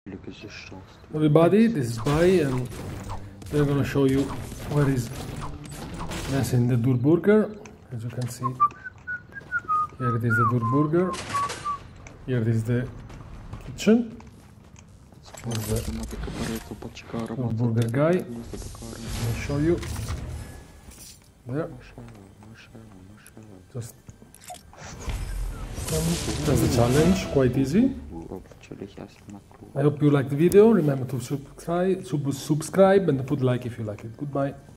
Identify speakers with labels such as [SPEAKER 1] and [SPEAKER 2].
[SPEAKER 1] Everybody, this is Bai, and we're gonna show you what is this in the Durburger. As you can see, here it is the Durburger. Here it is the kitchen. Here's the Durburger guy. Let me show you. There. Just that's the challenge, quite easy. I hope you liked the video. Remember to subscribe and put a like if you like it. Goodbye.